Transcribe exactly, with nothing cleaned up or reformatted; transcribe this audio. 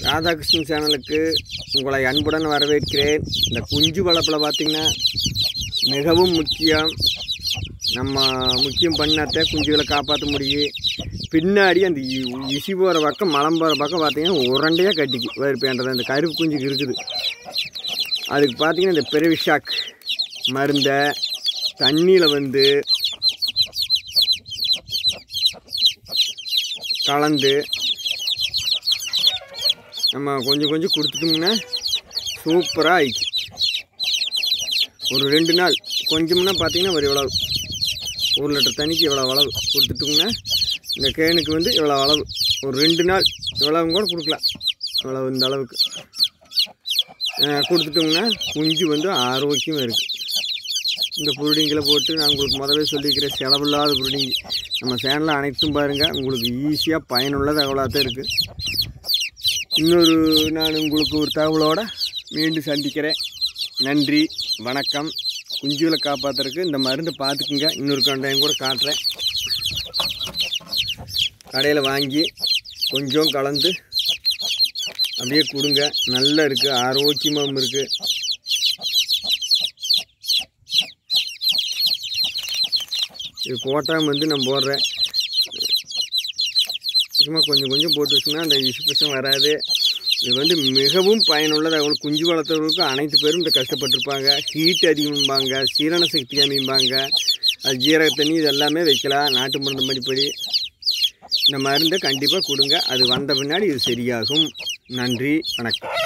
ராதாகிருஷ்ணன் சேனலுக்கு உங்களை அன்புடன் வரவேற்கிறேன். இந்த குஞ்சு வளர்ப்பில் பார்த்திங்கன்னா மிகவும் முக்கியம். நம்ம முக்கியம் பண்ணாதே குஞ்சுகளை காப்பாற்ற முடியும். பின்னாடி அந்த இசி போகிற பக்கம் மலம் போகிற பக்கம் பார்த்திங்கன்னா உரண்டையாக கட்டிக்கு வேறுபேன்றது அந்த கருப்பு குஞ்சுக்கு இருக்குது. அதுக்கு பார்த்திங்கன்னா இந்த பெருவிஷாக் மருந்தை தண்ணியில் வந்து கலந்து நம்ம கொஞ்சம் கொஞ்சம் கொடுத்துட்டோம்னா சூப்பராக ஆயிடுச்சு. ஒரு ரெண்டு நாள் கொஞ்சம்னா பார்த்திங்கன்னா ஒரு இவ்வளவு ஒரு லிட்டர் தண்ணிக்கு இவ்வளோ அளவு கொடுத்துட்டோம்னா இந்த கேனுக்கு வந்து இவ்வளோ அளவு ஒரு ரெண்டு நாள் இவ்வளவு கூட கொடுக்கலாம். இவ்வளவு இந்த அளவுக்கு கொடுத்துட்டோம்னா குஞ்சு வந்து ஆரோக்கியமாக இருக்குது. இந்த புருடிங்களை போட்டு நான் உங்களுக்கு முதவே சொல்லியிருக்கிறேன், செலவில்லாத புருடிங்க. நம்ம சேனலில் அனைத்தும் பாருங்கள், உங்களுக்கு ஈஸியாக பயனுள்ள தகவலாக தான் இருக்குது. இன்னொரு நான் உங்களுக்கு ஒரு தகவலோடு மீண்டும் சந்திக்கிறேன். நன்றி, வணக்கம். குஞ்சுகளை காப்பாற்றுறதுக்கு இந்த மருந்து பார்த்துக்குங்க. இன்னொரு கண்டையும் கூட காட்டுறேன். கடையில் வாங்கி கொஞ்சம் கலந்து அப்படியே கொடுங்க. நல்லா இருக்குது, ஆரோக்கியமாகவும் இருக்குது. இது போட்டாமல் வந்து நான் போடுறேன். சும்மா கொஞ்சம் கொஞ்சம் போட்டு வச்சுன்னா அந்த இசுப்பசம் வராது. இது வந்து மிகவும் பயனுள்ளது. அவங்களுக்கு குஞ்சு வளர்த்தவர்களுக்கு அனைத்து பேரும் இந்த கஷ்டப்பட்டிருப்பாங்க. ஹீட் அதிகம்பாங்க, சீரண சக்தி அமைப்பாங்க, அது ஜீரக தண்ணி இது எல்லாமே வைக்கலாம். நாட்டு மருந்து மடிப்படி இந்த மருந்தை கண்டிப்பாக கொடுங்க. அது வந்த பின்னாடி இது சரியாகும். நன்றி, வணக்கம்.